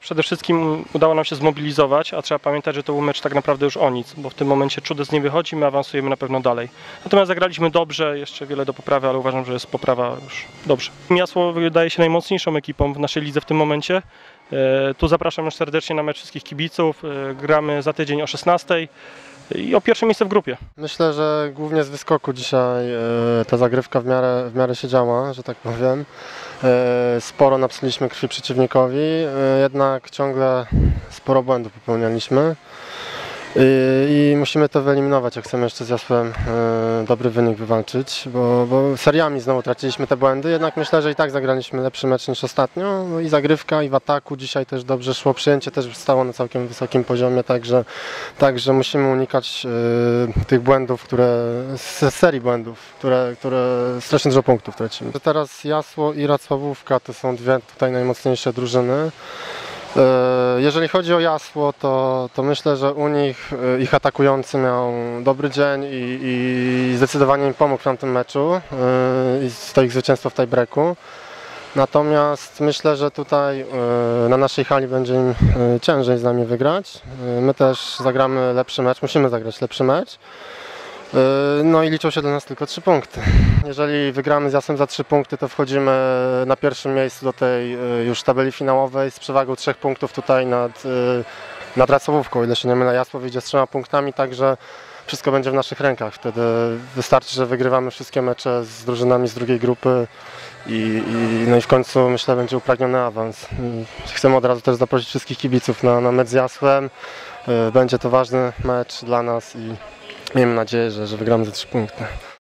Przede wszystkim udało nam się zmobilizować, a trzeba pamiętać, że to był mecz tak naprawdę już o nic, bo w tym momencie Czudes nie wychodzi, my awansujemy na pewno dalej. Natomiast zagraliśmy dobrze, jeszcze wiele do poprawy, ale uważam, że jest poprawa już dobrze. Jasło wydaje się najmocniejszą ekipą w naszej lidze w tym momencie. Tu zapraszam już serdecznie na mecz wszystkich kibiców. Gramy za tydzień o 16:00 i o pierwsze miejsce w grupie. Myślę, że głównie z wyskoku dzisiaj ta zagrywka w miarę się działa, że tak powiem. Sporo napsiliśmy krwi przeciwnikowi, jednak ciągle sporo błędów popełnialiśmy. I musimy to wyeliminować, jak chcemy jeszcze z Jasłem dobry wynik wywalczyć, bo seriami znowu traciliśmy te błędy, jednak myślę, że i tak zagraliśmy lepszy mecz niż ostatnio. No i zagrywka, i w ataku dzisiaj też dobrze szło, przyjęcie też stało na całkiem wysokim poziomie, także musimy unikać tych błędów, z serii błędów, które strasznie dużo punktów tracimy. Teraz Jasło i Racławówka to są dwie tutaj najmocniejsze drużyny. Jeżeli chodzi o Jasło, to myślę, że u nich ich atakujący miał dobry dzień i zdecydowanie im pomógł w tamtym meczu i to ich zwycięstwo w tiebreaku. Natomiast myślę, że tutaj na naszej hali będzie im ciężej z nami wygrać. My też zagramy lepszy mecz, musimy zagrać lepszy mecz. No i liczą się dla nas tylko 3 punkty. Jeżeli wygramy z Jasłem za 3 punkty, to wchodzimy na pierwszym miejscu do tej już tabeli finałowej z przewagą 3 punktów tutaj nad Racławówką. O ile się nie mylę, Jasło wyjdzie z 3 punktami, także wszystko będzie w naszych rękach. Wtedy wystarczy, że wygrywamy wszystkie mecze z drużynami z drugiej grupy no i w końcu myślę będzie upragniony awans. Chcemy od razu też zaprosić wszystkich kibiców na mecz z Jasłem. Będzie to ważny mecz dla nas i miejmy nadzieję, że wygramy za 3 punkty.